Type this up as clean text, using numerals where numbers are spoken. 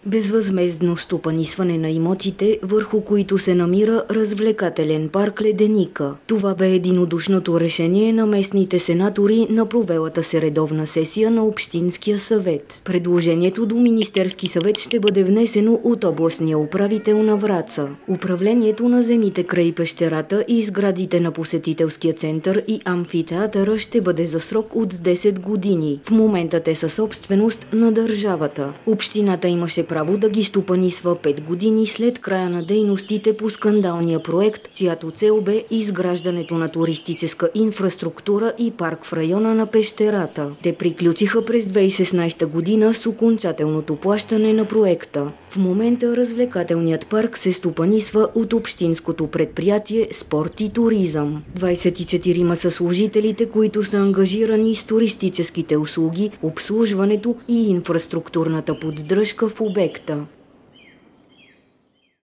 Безвъзмездно стопанисване на имотите, върху които се намира развлекателен парк Леденика. Това бе единодушното решение на местните сенатори на провелата се редовна сесия на Общинския съвет. Предложението до Министерски съвет ще бъде внесено от областния управител на Враца. Управлението на земите край пещерата и сградите на посетителския център и амфитеатъра ще бъде за срок от 10 години. В момента те са собственост на държавата. Общината имаше право да ги стопанисва 5 години след края на дейностите по скандалния проект, чиято цел бе изграждането на туристическа инфраструктура и парк в района на пещерата. Те приключиха през 2016 година с окончателното плащане на проекта. В момента развлекателният парк се стопанисва от общинското предприятие Спорт и туризъм. 24 са служителите, които са ангажирани с туристическите услуги, обслужването и инфраструктурната поддръжка в обекта.